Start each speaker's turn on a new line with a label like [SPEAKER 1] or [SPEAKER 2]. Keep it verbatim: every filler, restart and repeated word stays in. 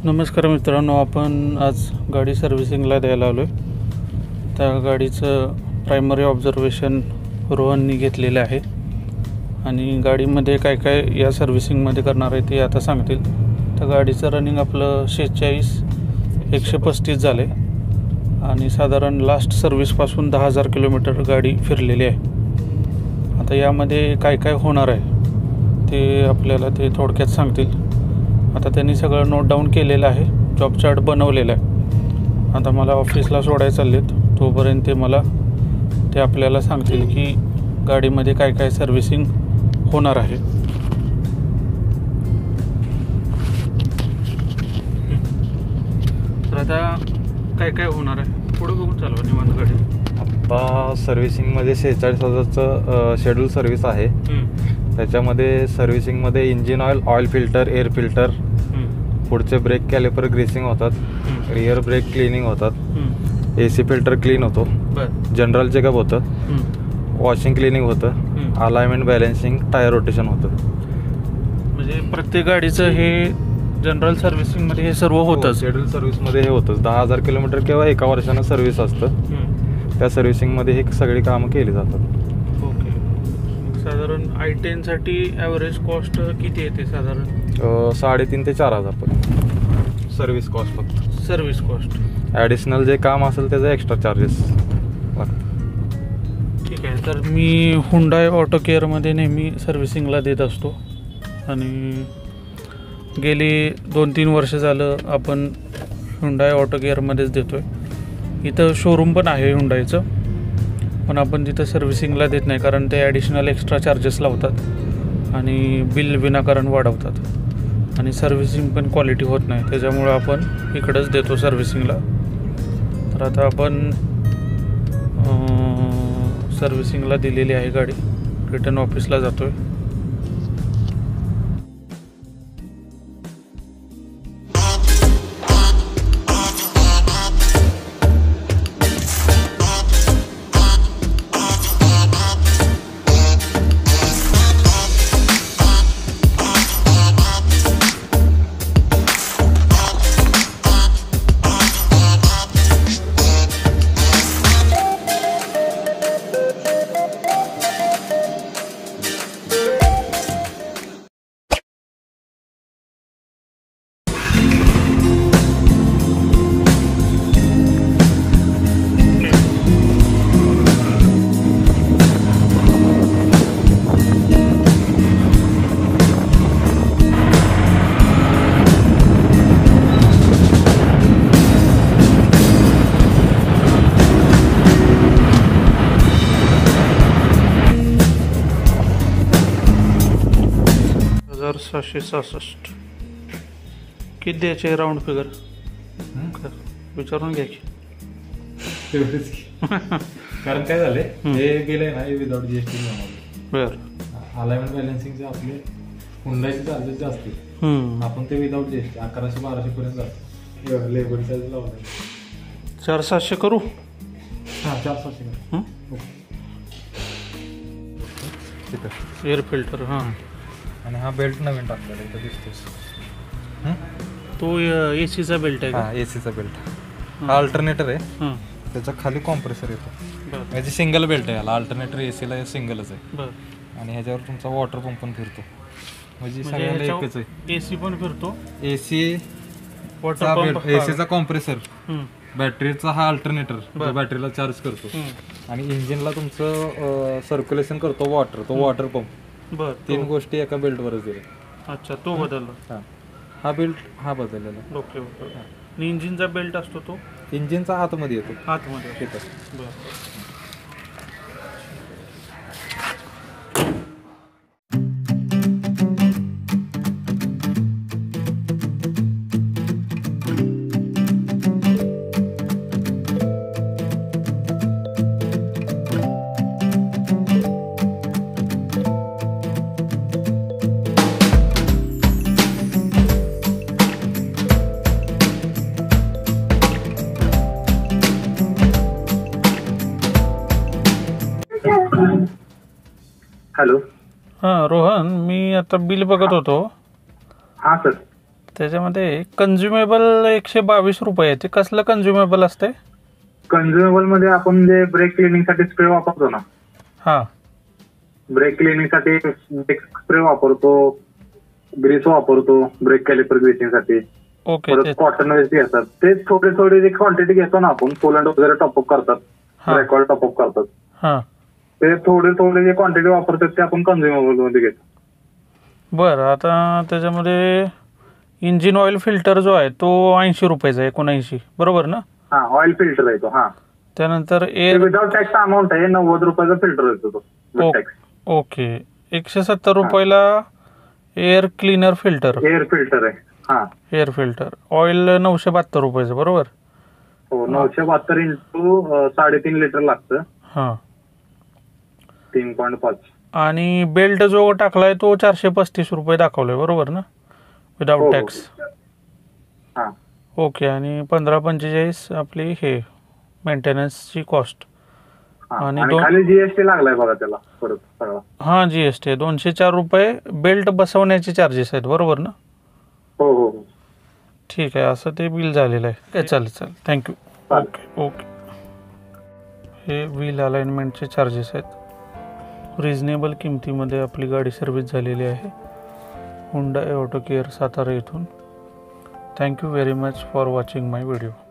[SPEAKER 1] नमस्कार मित्रांनो, आपण आज गाडी सर्व्हिसिंगला द्यायला आलो आहे। त्या गाडीचं प्रायमरी ऑब्झर्वेशन रोहननी घेतलेलं आहे आणि गाडीमध्ये काय काय या सर्व्हिसिंगमध्ये करणार आहे ते आता सांगतील। त्या गाडीचं रनिंग आपलं शेहेचाळीस एकशे पस्तीस झाले आणि साधारण लास्ट सर्व्हिसपासून दहा हजार किलोमीटर गाडी फिरलेली आहे। आता यामध्ये काय काय होणार आहे ते आपल्याला ते थोडक्यात सांगतील। आता त्यांनी सगळं नोट डाऊन केलेलं आहे, जॉब चार्ट बनवलेला आहे। आता मला ऑफिसला सोडायला चाललेत, तोपर्यंत ते मला ते आपल्याला सांगतील की गाडीमध्ये काय काय सर्व्हिसिंग होणार आहे। तर आता काय काय होणार आहे पुढे बघून चालवा निवांत गाडी।
[SPEAKER 2] आता सर्व्हिसिंगमध्ये शेहेचाळीस हजारचं शेड्यूल सर्व्हिस आहे। त्याच्यामध्ये सर्व्हिसिंगमध्ये engine oil, oil filter, air filter, पुढचे ब्रेक कॅलिपर ग्रीसिंग होतात, रिअर ब्रेक क्लिनिंग होतात, ए सी फिल्टर क्लीन होतो, जनरल चेकअप होतं, वॉशिंग क्लिनिंग होतं, अलाइनमेंट बॅलन्सिंग, टायर रोटेशन होतं।
[SPEAKER 1] म्हणजे प्रत्येक गाडीचं हे जनरल सर्व्हिसिंगमध्ये हे सर्व होतं।
[SPEAKER 2] शेड्यूल सर्व्हिसमध्ये हे होतं। दहा हजार किलोमीटर किंवा एका वर्षानं सर्व्हिस असतं, त्या सर्व्हिसिंगमध्ये हे सगळी कामं केली जातात।
[SPEAKER 1] साधारण आय टेनसाठी ॲव्हरेज कॉस्ट किती येते? साधारण
[SPEAKER 2] साडेतीन ते चार हजारपर्यंत सर्व्हिस कॉस्ट। फक्त
[SPEAKER 1] सर्व्हिस कॉस्ट,
[SPEAKER 2] ॲडिशनल जे काम असेल त्याचं एक्स्ट्रा चार्जेस लागतात।
[SPEAKER 1] ठीक आहे। तर मी हुंडाय ऑटो केअरमध्ये नेहमी सर्व्हिसिंगला देत असतो आणि गेली दोन तीन वर्ष झालं आपण हुंडाय ऑटो केअरमध्येच देतो आहे। इथं शोरूम पण आहे हुंडायचं, पण आपण तिथं सर्व्हिसिंगला देत नाही कारण ते ॲडिशनल एक्स्ट्रा चार्जेस लावतात आणि बिल विनाकारण वाढवतात आणि सर्व्हिसिंग पण क्वालिटी होत नाही, त्याच्यामुळं आपण इकडंच देतो सर्व्हिसिंगला। तर आता आपण सर्व्हिसिंगला दिलेली आहे गाडी, रिटर्न ऑफिसला जातो आहे। सहाशे सहासष्ट किती द्यायचे राऊंड फिगर विचारून घ्या की।
[SPEAKER 2] कारण काय झाले, हे बिल आहे ना हे विदाउट जीएसटी बनवलं।
[SPEAKER 1] बरं,
[SPEAKER 2] अलाइनमेंट बॅलन्सिंगचे आपले हुंडाईचे चार्जेस जास्त आहेत, आपण ते विदाउट जीएसटी अकराशे बाराशे पर्यंत जातो। लेबर चार्ज लावले
[SPEAKER 1] चार सातशे करू।
[SPEAKER 2] हां चार सातशे
[SPEAKER 1] एअर फिल्टर। हां,
[SPEAKER 2] आणि हा बेल्ट नवीन टाकलेला इथं दिसतोस
[SPEAKER 1] तो ए सीचा बेल्ट आहे का?
[SPEAKER 2] हां, ए सीचा बेल्ट। हा अल्टरनेटर आहे, त्याच्या खाली कॉम्प्रेसर येतो। याची सिंगल बेल्ट आहे, याला अल्टरनेटर ए सीला सिंगलच आहे आणि ह्याच्यावर तुमचा वॉटर पंप पण फिरतो, म्हणजे सगळ्याला एकच आहे।
[SPEAKER 1] ए सी पण फिरतो,
[SPEAKER 2] A C water pump, A सीचा कॉम्प्रेसर, बॅटरीचा हा अल्टरनेटर बॅटरीला चार्ज करतो आणि इंजिनला तुमचं सर्क्युलेशन करतो वॉटर, तो वॉटर पंप।
[SPEAKER 1] बर,
[SPEAKER 2] तीन गोष्टी एका बेल्टवरच दिल्या।
[SPEAKER 1] अच्छा, तो बदलला।
[SPEAKER 2] हां, हा बेल्ट हा बदललेला।
[SPEAKER 1] Okay okay. आणि इंजिनचा बेल्ट असतो तो
[SPEAKER 2] इंजिनचा आतमध्ये येतो,
[SPEAKER 1] आतमध्ये
[SPEAKER 2] येतो।
[SPEAKER 1] बरं,
[SPEAKER 3] हॅलो।
[SPEAKER 1] हां रोहन, मी आता बिल बघत होतो।
[SPEAKER 3] हां सर।
[SPEAKER 1] त्याच्यामध्ये कन्झ्युमेबल एकशे बावीस रुपये आहे. ते कसलं कन्झ्युमेबल असते?
[SPEAKER 3] कन्झ्युमेबल मध्ये आपण जे ब्रेक क्लिनिंग साठी स्प्रे वापरतो ना,
[SPEAKER 1] हां
[SPEAKER 3] ब्रेक क्लिनिंग साठी ब्रेक स्प्रे वापरतो, ग्रीस वापरतो ब्रेक कॅलिपर ग्रीसिंग साठी.
[SPEAKER 1] ओके.
[SPEAKER 3] परत कॉटन वेस्ट घेतात. ते थोडे थोडे जे क्वांटिटी घेतो ना आपण, कोलंट वगैरे टॉपअप करतात,
[SPEAKER 1] हां
[SPEAKER 3] रेकॉर्ड टॉपअप करतात,
[SPEAKER 1] हां
[SPEAKER 3] ते थोडे थोडे जे क्वांटिटी वापरतात ते आपण कन्झ्युमेबल मध्ये घेतो.
[SPEAKER 1] बरं. आता त्याच्यामध्ये इंजिन ऑइल फिल्टर जो आहे तो ऐंशी रुपयाचा आहे, एकोणऐंशी, बरोबर ना?
[SPEAKER 3] हा, ऑइल फिल्टर आहे तो. हा,
[SPEAKER 1] त्यानंतर एअर
[SPEAKER 3] विदाउट टॅक्स अमाऊंट आहे, नव्वद रुपयाचा फिल्टर येतो तो विथ टॅक्स.
[SPEAKER 1] ओके. एकशे सत्तर रुपयाला air cleaner filter,
[SPEAKER 3] air filter आहे. हा,
[SPEAKER 1] एअर फिल्टर. ऑइल नऊशे बहात्तर रुपयाचं, बरोबर?
[SPEAKER 3] हो, नऊशे बहात्तर इंटू साडेतीन लिटर लागतं,
[SPEAKER 1] हां.
[SPEAKER 3] तीन पॉईंट पाच.
[SPEAKER 1] आणि बेल्ट जो टाकलाय तो चारशे पस्तीस रुपये दाखवलाय, बरोबर ना?
[SPEAKER 3] हो,
[SPEAKER 1] विदाउट
[SPEAKER 3] हो.
[SPEAKER 1] टॅक्स.
[SPEAKER 3] हा,
[SPEAKER 1] ओके. आणि पंधरा पंचेचाळीस आपली हे मेंटेनन्सची कॉस्ट.
[SPEAKER 3] हा.
[SPEAKER 1] आणि
[SPEAKER 3] आणि
[SPEAKER 1] दोन-
[SPEAKER 3] खाली जीएसटी लागलाय बघा त्याला परत सगळा.
[SPEAKER 1] हां, जी एस टी आहे. दोनशे चार रुपये बेल्ट बसवण्याचे चार्जेस आहेत, बरोबर ना?
[SPEAKER 3] हो हो हो.
[SPEAKER 1] ठीक आहे. असं ते बिल झालेलं आहे. काय, चालेल चालेल. थँक्यू.
[SPEAKER 3] चालेल.
[SPEAKER 1] Okay okay. हे व्हील अलाइनमेंटचे चार्जेस आहेत. रिजनेबल किमतीमध्ये आपली गाडी सर्व्हिस झालेली आहे हुंडाई ऑटो केअर सातारा येथून. Thank you very much for watching my video.